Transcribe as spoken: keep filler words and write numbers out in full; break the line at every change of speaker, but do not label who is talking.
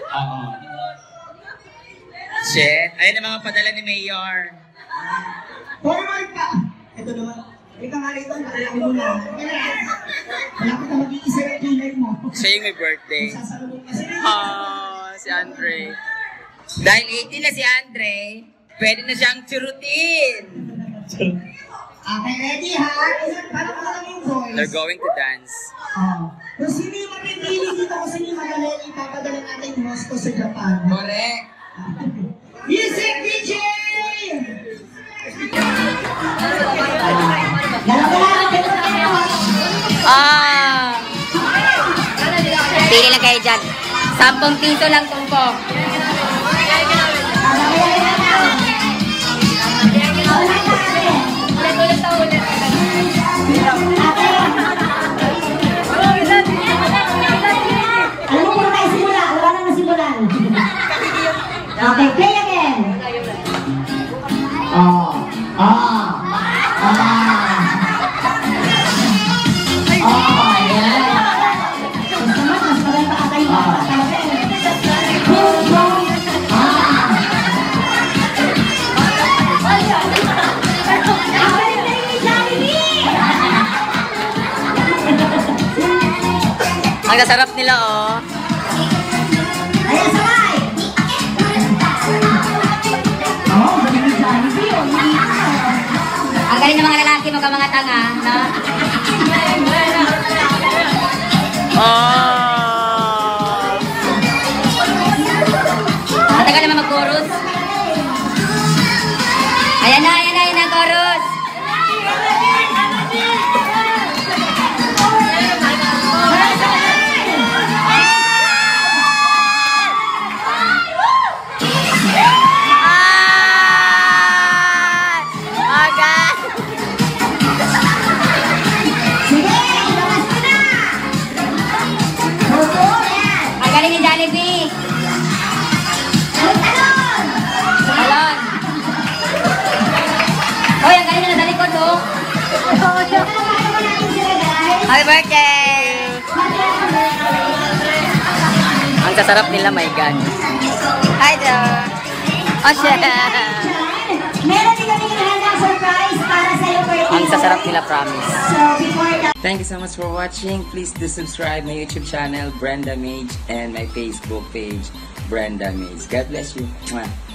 Oo. Shit. Ayun ang mga padala ni Mayor.
Forward ka! Ito naman. Ika nga rito, nakalaki mo na. Malapit na mag-iisa yung kilay mo.
Siya yung may birthday.
Sasalubong kasi.
Oh, si Andre. Dahil eighteen na si Andre, pwede na siyang churutin.
Okay, ready ha? Paano ko lang yung voice?
They're going to dance.
Oh. Kung sino yung mapipili dito kasi ni Magalel, ipapadala natin yung Moscow sa Japan.
Correct.
Music D J!
Ah! Pili lang kayo dyan. Sampung piso lang tungko.
Okay, play again. Oh, oh, oh, oh, yeah. Mas naman, mas maganda ka tayo. Boom, boom. Ah.
Ang sarap nila, oh.
Ayan, sabay.
Ang galing ng mga lalaki mo ka mga tanga, no?
Oh!
Matagal naman mag-chorus. Ayan na, ayan na, ayan na, chorus. Happy birthday! Ang sasarap nila, my God. Hi there! Oh, shit!
Meron din kami hinahandang surprise para sa iyo, birthday.
Ang sasarap nila, promise.
So, before that...
Thank you so much for watching. Please do subscribe my YouTube channel, Brenda Mage, and my Facebook page, Brenda Mage. God bless you. Mwah.